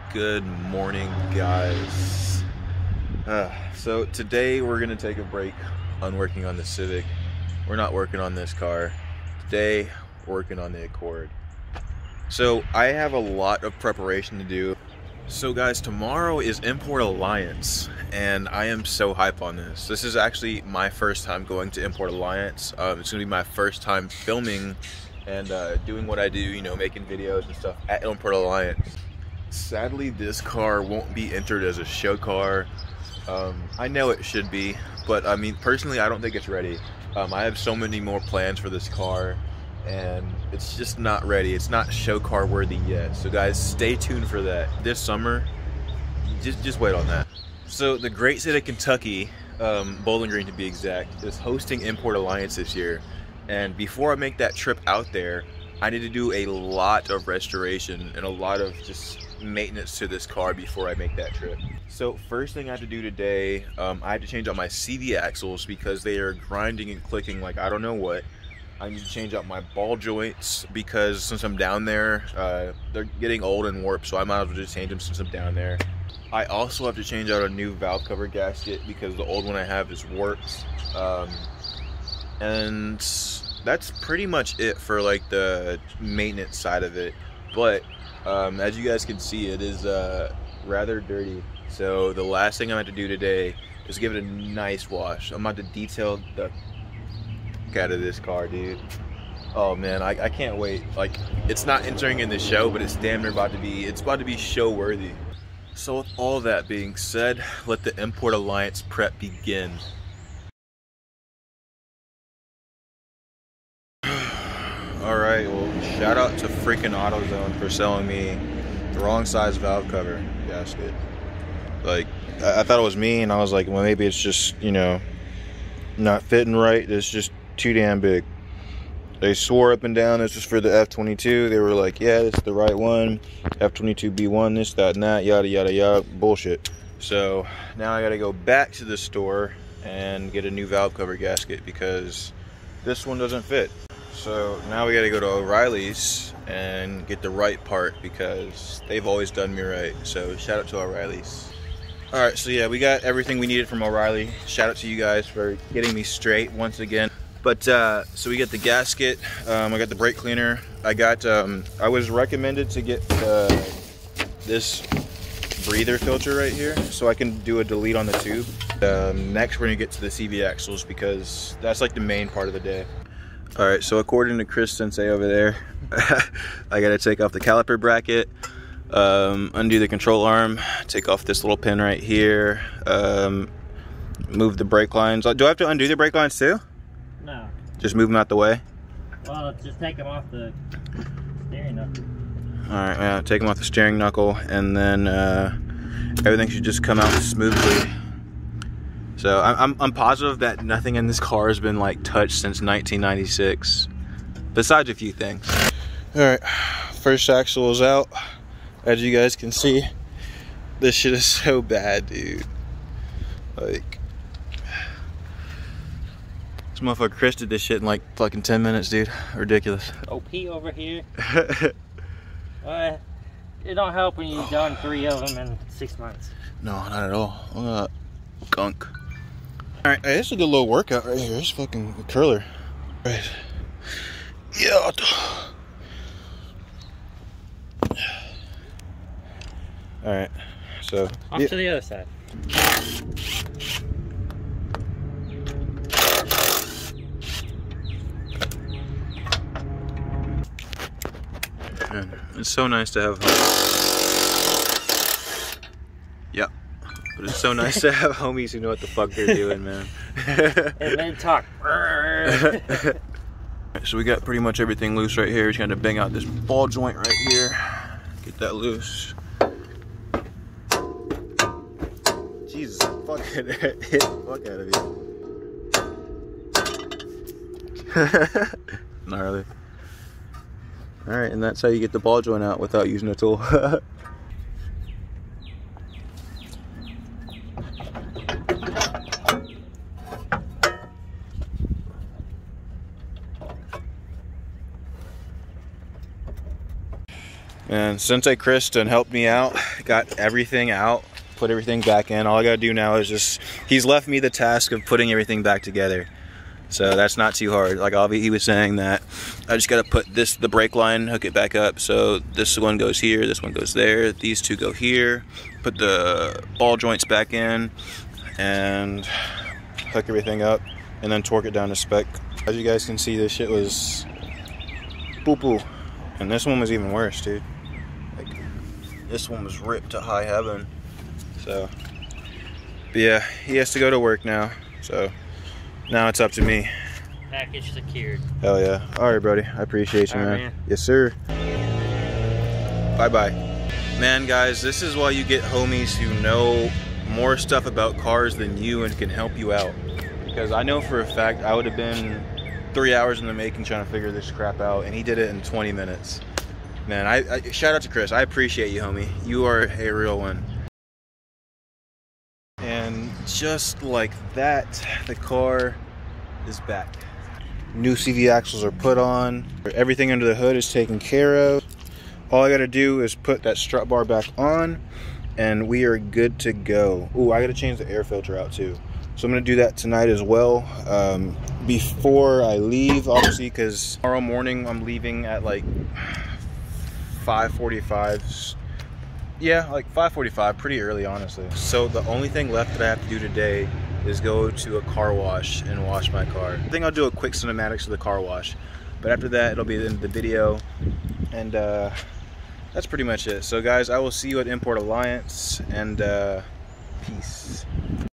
Good morning, guys. So today we're gonna take a break on working on the Civic. We're not working on this car. Today we're working on the Accord. So I have a lot of preparation to do. So guys, tomorrow is Import Alliance and I am so hype on this. This is actually my first time going to Import Alliance. It's gonna be my first time filming and doing what I do, you know, making videos and stuff at Import Alliance. Sadly, this car won't be entered as a show car. I know it should be, but I mean, personally, I don't think it's ready. I have so many more plans for this car, and it's just not ready. It's not show car worthy yet. So guys, stay tuned for that. This summer, just wait on that. So the great state of Kentucky, Bowling Green to be exact, is hosting Import Alliance this year. And before I make that trip out there, I need to do a lot of restoration and a lot of just maintenance to this car before I make that trip. So first thing I have to do today, I have to change out my CV axles because they are grinding and clicking like I don't know what. I need to change out my ball joints because since I'm down there, they're getting old and warped, so I might as well just change them since I'm down there. I also have to change out a new valve cover gasket because the old one I have is warped. And that's pretty much it for like the maintenance side of it. But as you guys can see, it is rather dirty. So the last thing I'm going to do today is give it a nice wash. I'm about to detail the out of this car, dude. Oh man, I can't wait. Like, it's not entering in the show, but it's damn near about to be show worthy. So with all that being said, let the Import Alliance prep begin. Alright, well, shout out to freaking AutoZone for selling me the wrong size valve cover gasket. Like, I thought it was me, and I was like, well, maybe it's just, you know, not fitting right. It's just too damn big. They swore up and down this was for the F-22. They were like, yeah, it's the right one. F-22B1, this, that, and that, yada, yada, yada. Bullshit. So now I gotta go back to the store and get a new valve cover gasket because this one doesn't fit. So now we gotta go to O'Reilly's and get the right part because they've always done me right. So shout out to O'Reilly's. Alright, so yeah, we got everything we needed from O'Reilly. Shout out to you guys for getting me straight once again. But so we got the gasket, I got the brake cleaner. I was recommended to get this breather filter right here so I can do a delete on the tube. Next we're gonna get to the CV axles because that's like the main part of the day. Alright, so according to Chris Sensei over there, I gotta take off the caliper bracket, undo the control arm, take off this little pin right here, move the brake lines. Do I have to undo the brake lines too? No. Just move them out the way? Well, just take them off the steering knuckle. Alright, yeah, take them off the steering knuckle, and then everything should just come out smoothly. So I'm positive that nothing in this car has been like touched since 1996, besides a few things. All right, first axle is out. As you guys can see, this shit is so bad, dude. Like, this motherfucker Chris did this shit in like fucking 10 minutes, dude. Ridiculous. OP over here. It don't help when you've done 3 of them in 6 months. No, not at all. Gunk. Alright, this is a good little workout right here. It's fucking a curler. Right. Yeah. Alright, so. Off to the other side. Man, it's so nice to have Yep. But it's so nice to have homies who know what the fuck they're doing, man. And then talk. So we got pretty much everything loose right here. Just gonna bang out this ball joint right here. Get that loose. Jesus, fucking hit the fuck out of you. Gnarly. Alright, and that's how you get the ball joint out without using a tool. And Sensei Kristen helped me out, got everything out, put everything back in. All I gotta do now is just, he's left me the task of putting everything back together. So that's not too hard. Like he was saying that I just gotta put the brake line, hook it back up. So this one goes here, this one goes there, these two go here, put the ball joints back in, and hook everything up, and then torque it down to spec. As you guys can see, this shit was poo-poo. And this one was even worse, dude. Like, this one was ripped to high heaven. So, but yeah, he has to go to work now. So, now it's up to me. Package secured. Hell yeah. Alright, Brody. I appreciate you, man. Yes, sir. Bye-bye. Man, guys, this is why you get homies who know more stuff about cars than you and can help you out. Because I know for a fact I would have been 3 hours in the making trying to figure this crap out, and he did it in 20 minutes. Man, I shout out to Chris. I appreciate you, homie. You are a real one. And just like that, the car is back. New CV axles are put on. Everything under the hood is taken care of. All I gotta do is put that strut bar back on, and we are good to go. Ooh, I gotta change the air filter out too. So I'm gonna do that tonight as well, before I leave, obviously, because tomorrow morning I'm leaving at like 5:45. Yeah, like 5:45, pretty early, honestly. So the only thing left that I have to do today is go to a car wash and wash my car. I think I'll do a quick cinematics of the car wash, but after that it'll be the end of the video, and that's pretty much it. So guys, I will see you at Import Alliance, and peace.